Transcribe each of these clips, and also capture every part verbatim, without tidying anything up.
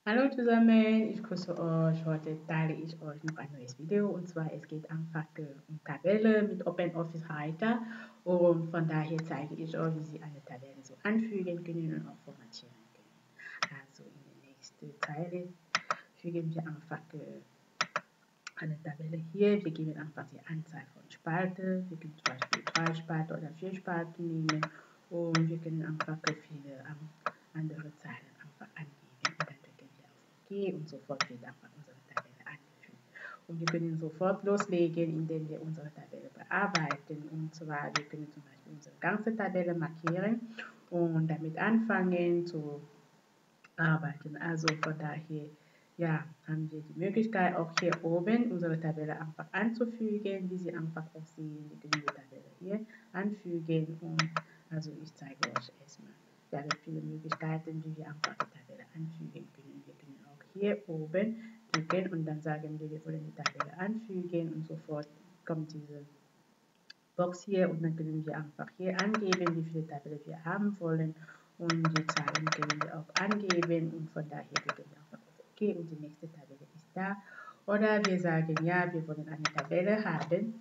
Hallo zusammen, ich grüße euch. Heute teile ich euch noch ein neues Video und zwar es geht einfach äh, um Tabelle mit OpenOffice Writer und von daher zeige ich euch, wie Sie eine Tabelle so anfügen können und auch formatieren können. Also in der nächsten Zeile fügen wir einfach äh, eine Tabelle hier. Wir geben einfach die Anzahl von Spalten. Wir können zum Beispiel drei Spalten oder vier Spalten nehmen und wir können einfach viele ähm, andere Zahlen einfach angeben und dann drücken wir auf OK und sofort wird einfach unsere Tabelle angefügt. Und wir können sofort loslegen, indem wir unsere Tabelle bearbeiten. Und zwar, wir können zum Beispiel unsere ganze Tabelle markieren und damit anfangen zu arbeiten. Also von daher, ja, haben wir die Möglichkeit, auch hier oben unsere Tabelle einfach anzufügen, wie Sie einfach auch sehen. Wir können die Tabelle hier anfügen und also ich zeige euch erstmal. Wir haben viele Möglichkeiten, wie wir einfach die Tabelle anfügen können. Wir können auch hier oben drücken und dann sagen wir, wir wollen die Tabelle anfügen und sofort kommt diese Box hier und dann können wir einfach hier angeben, wie viele Tabellen wir haben wollen und die Zahlen können wir auch angeben und von daher drücken wir einfach auf OK und die nächste Tabelle ist da. Oder wir sagen, ja, wir wollen eine Tabelle haben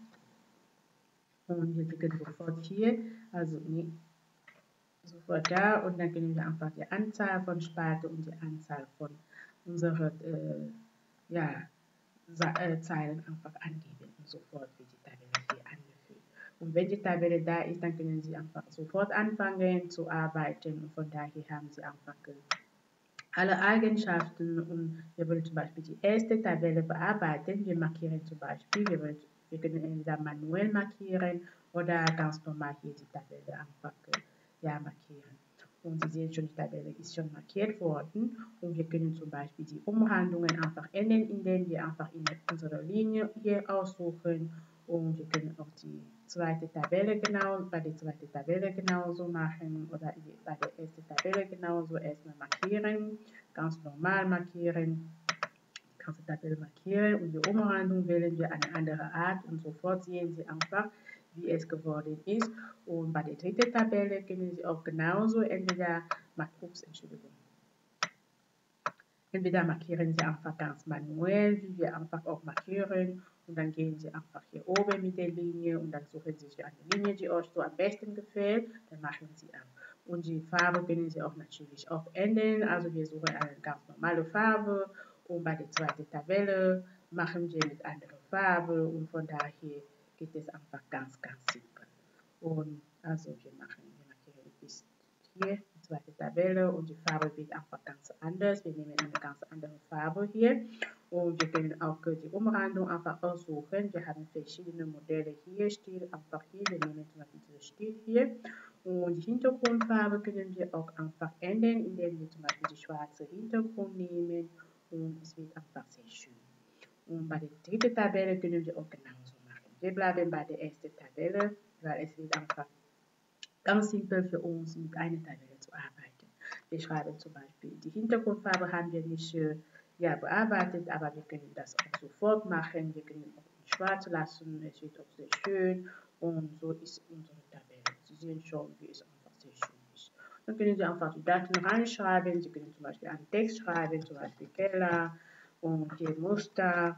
und wir drücken sofort hier, also nee, sofort da und dann können wir einfach die Anzahl von Spalten und die Anzahl von unseren äh, ja, äh, Zeilen einfach angeben und sofort wird die Tabelle hier angefügt. Und wenn die Tabelle da ist, dann können Sie einfach sofort anfangen zu arbeiten und von daher haben Sie einfach alle Eigenschaften und wir wollen zum Beispiel die erste Tabelle bearbeiten. Wir markieren zum Beispiel, wir, wollen, wir können entweder manuell markieren oder ganz normal hier die Tabelle einfach ja, markieren. Und Sie sehen schon, die Tabelle ist schon markiert worden und wir können zum Beispiel die Umrandungen einfach ändern, indem wir einfach in unserer Linie hier aussuchen und wir können auch die zweite Tabelle genau, bei der zweiten Tabelle genauso machen oder bei der ersten Tabelle genauso erstmal markieren, ganz normal markieren, ganze Tabelle markieren und die Umrandung wählen wir eine andere Art und sofort sehen Sie einfach, wie es geworden ist. Und bei der dritten Tabelle können Sie auch genauso entweder, ups, Entschuldigung, entweder markieren Sie einfach ganz manuell, wie wir einfach auch markieren und dann gehen Sie einfach hier oben mit der Linie und dann suchen Sie sich eine Linie, die euch so am besten gefällt, dann machen Sie an. Und die Farbe können Sie auch natürlich auch ändern, also wir suchen eine ganz normale Farbe und bei der zweiten Tabelle machen wir mit anderer Farbe und von daher geht es einfach ganz, ganz simpel. Und also wir machen, wir markieren bis hier die zweite Tabelle und die Farbe wird einfach ganz anders. Wir nehmen eine ganz andere Farbe hier und wir können auch die Umrandung einfach aussuchen. Wir haben verschiedene Modelle hier, Stil einfach hier. Wir nehmen zum Beispiel diesen Stil hier und die Hintergrundfarbe können wir auch einfach ändern, indem wir zum Beispiel die schwarze Hintergrund nehmen und es wird einfach sehr schön. Und bei der dritten Tabelle können wir auch genauso machen. Wir bleiben bei der ersten Tabelle, weil es wird einfach ganz simpel für uns mit einer Tabelle zu arbeiten. Wir schreiben zum Beispiel, die Hintergrundfarbe haben wir nicht äh, ja, bearbeitet, aber wir können das auch sofort machen. Wir können auch in schwarz lassen, es wird auch sehr schön und so ist unsere Tabelle. Sie sehen schon, wie es einfach sehr schön ist. Dann können Sie einfach die Daten reinschreiben. Sie können zum Beispiel einen Text schreiben, zum Beispiel Keller und hier Muster.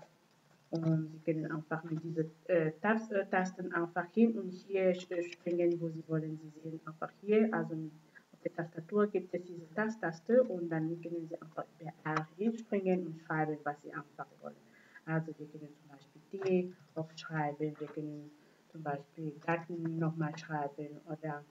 Und Sie können einfach mit diesen äh, Tabs, äh, Tasten einfach hin und hier springen, wo Sie wollen. Sie sehen einfach hier, also auf der Tastatur gibt es diese Tab-Taste und dann können Sie einfach überall hinspringen und schreiben, was Sie einfach wollen. Also wir können zum Beispiel D oft schreiben, wir können zum Beispiel Daten nochmal schreiben oder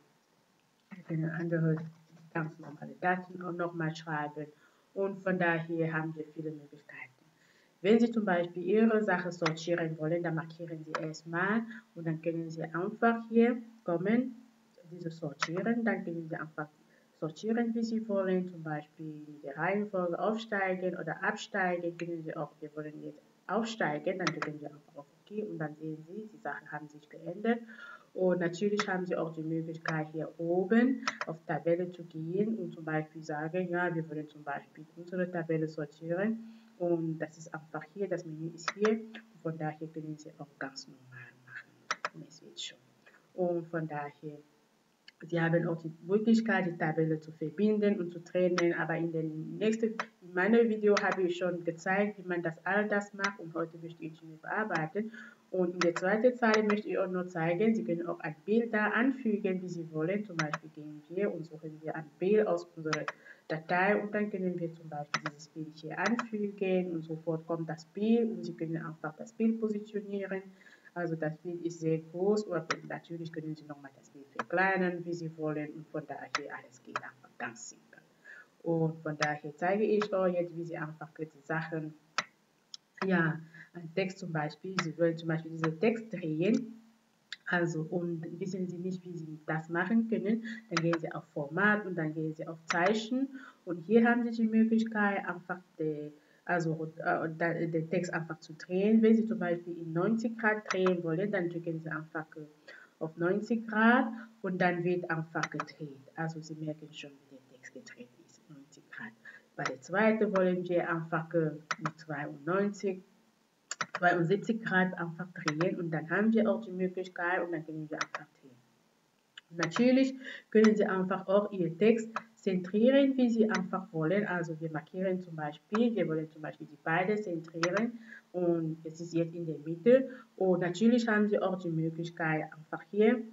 wir können andere ganz normale Daten auch nochmal schreiben und von daher haben wir viele Möglichkeiten. Wenn Sie zum Beispiel Ihre Sache sortieren wollen, dann markieren Sie erstmal und dann können Sie einfach hier kommen, diese sortieren, dann können Sie einfach sortieren, wie Sie wollen, zum Beispiel mit der Reihenfolge aufsteigen oder absteigen, können Sie auch, wir wollen jetzt aufsteigen, dann drücken Sie einfach auf OK und dann sehen Sie, die Sachen haben sich geändert. Und natürlich haben Sie auch die Möglichkeit, hier oben auf Tabelle zu gehen und zum Beispiel sagen, ja, wir wollen zum Beispiel unsere Tabelle sortieren. Und das ist einfach hier, das Menü ist hier. Und von daher können Sie auch ganz normal machen. Und es wird schon. Und von daher, Sie haben auch die Möglichkeit, die Tabelle zu verbinden und zu trennen, aber in, den nächsten, in in meinem Video habe ich schon gezeigt, wie man das all das macht und heute möchte ich es bearbeiten. Und in der zweiten Zeile möchte ich auch noch zeigen, Sie können auch ein Bild da anfügen, wie Sie wollen. Zum Beispiel gehen wir und suchen wir ein Bild aus unserer Datei und dann können wir zum Beispiel dieses Bild hier anfügen und sofort kommt das Bild und Sie können einfach das Bild positionieren. Also das Bild ist sehr groß, aber natürlich können Sie nochmal das Bild verkleinern, wie Sie wollen und von daher alles geht einfach ganz simpel. Und von daher zeige ich euch jetzt, wie Sie einfach die Sachen, ja, ein Text zum Beispiel, Sie wollen zum Beispiel diesen Text drehen, also und wissen Sie nicht, wie Sie das machen können, dann gehen Sie auf Format und dann gehen Sie auf Zeichen und hier haben Sie die Möglichkeit, einfach die, also, äh, den Text einfach zu drehen. Wenn Sie zum Beispiel in neunzig Grad drehen wollen, dann drücken Sie einfach auf neunzig Grad und dann wird einfach gedreht. Also Sie merken schon, wie der Text gedreht ist, neunzig Grad. Bei der zweiten wollen wir einfach mit zweiundneunzig, zweiundsiebzig Grad einfach drehen und dann haben wir auch die Möglichkeit und dann können wir einfach drehen. Und natürlich können Sie einfach auch Ihr Text zentrieren, wie Sie einfach wollen. Also wir markieren zum Beispiel, wir wollen zum Beispiel die beiden zentrieren und es ist jetzt in der Mitte. Und natürlich haben Sie auch die Möglichkeit, einfach hier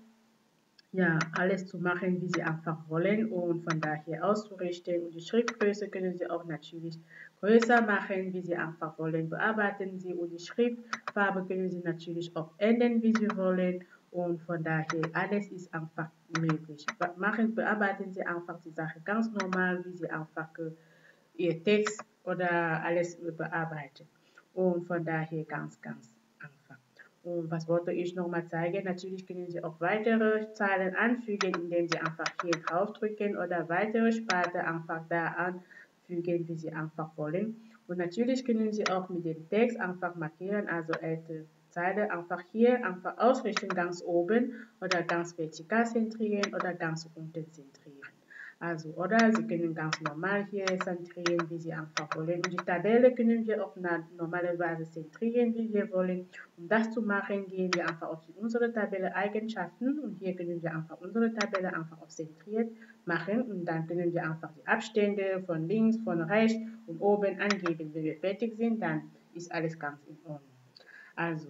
ja, alles zu machen, wie Sie einfach wollen und von daher auszurichten. Und die Schriftgröße können Sie auch natürlich größer machen, wie Sie einfach wollen. Bearbeiten Sie und die Schriftfarbe können Sie natürlich auch ändern, wie Sie wollen. Und von daher, alles ist einfach möglich. Machen, bearbeiten Sie einfach die Sache ganz normal, wie Sie einfach Ihr Text oder alles bearbeiten. Und von daher ganz, ganz einfach. Und was wollte ich nochmal zeigen? Natürlich können Sie auch weitere Zeilen anfügen, indem Sie einfach hier drauf drücken oder weitere Spalte einfach da anfügen, wie Sie einfach wollen. Und natürlich können Sie auch mit dem Text einfach markieren, also erste Zeile einfach hier einfach ausrichten, ganz oben oder ganz vertikal zentrieren oder ganz unten zentrieren. Also, oder Sie können ganz normal hier zentrieren, wie Sie einfach wollen. Und die Tabelle können wir auf normalerweise zentrieren, wie wir wollen. Um das zu machen, gehen wir einfach auf unsere Tabelle Eigenschaften und hier können wir einfach unsere Tabelle einfach auf zentriert machen und dann können wir einfach die Abstände von links, von rechts und oben angeben. Wenn wir fertig sind, dann ist alles ganz in Ordnung. Also,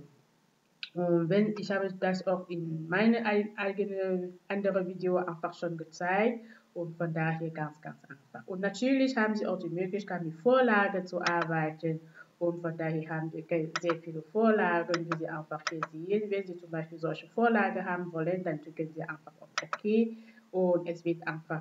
und wenn, ich habe das auch in meinem eigenen anderen Video einfach schon gezeigt und von daher ganz, ganz einfach. Und natürlich haben Sie auch die Möglichkeit, mit Vorlagen zu arbeiten und von daher haben wir sehr viele Vorlagen, wie Sie einfach hier sehen. Wenn Sie zum Beispiel solche Vorlagen haben wollen, dann drücken Sie einfach auf OK und es wird einfach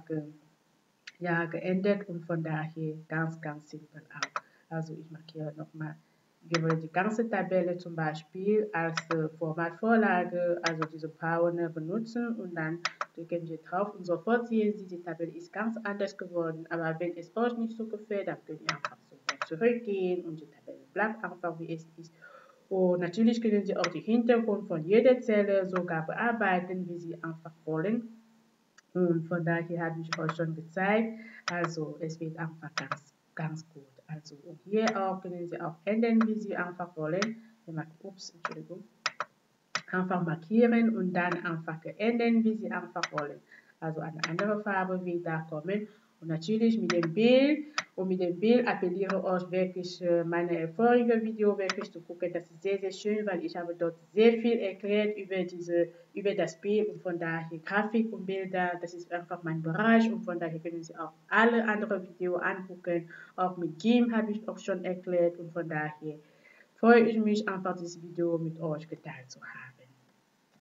ja, geändert und von daher ganz, ganz simpel auch. Also ich markiere nochmal. Wir wollen die ganze Tabelle zum Beispiel als äh, Formatvorlage, also diese Pausen benutzen und dann drücken wir drauf und sofort sehen Sie, die Tabelle ist ganz anders geworden. Aber wenn es euch nicht so gefällt, dann könnt ihr einfach sofort zurückgehen und die Tabelle bleibt einfach wie es ist. Und natürlich können Sie auch den Hintergrund von jeder Zelle sogar bearbeiten, wie Sie einfach wollen. Und von daher habe ich euch schon gezeigt, also es wird einfach ganz, ganz gut. Also und hier auch können Sie auch ändern, wie Sie einfach wollen. Ups, Entschuldigung. Einfach markieren und dann einfach ändern, wie Sie einfach wollen. Also eine andere Farbe wird da kommen. Und natürlich mit dem Bild und mit dem Bild appelliere euch wirklich meine vorige Video wirklich zu gucken. Das ist sehr, sehr schön, weil ich habe dort sehr viel erklärt über diese, über das Bild und von daher Grafik und Bilder. Das ist einfach mein Bereich und von daher können Sie auch alle anderen Videos angucken. Auch mit GIMP habe ich auch schon erklärt und von daher freue ich mich einfach, dieses Video mit euch geteilt zu haben.